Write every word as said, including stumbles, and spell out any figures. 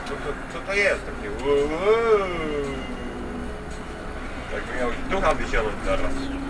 co, to, co to jest takie? Jakby miał ducha wyciągnąć zaraz.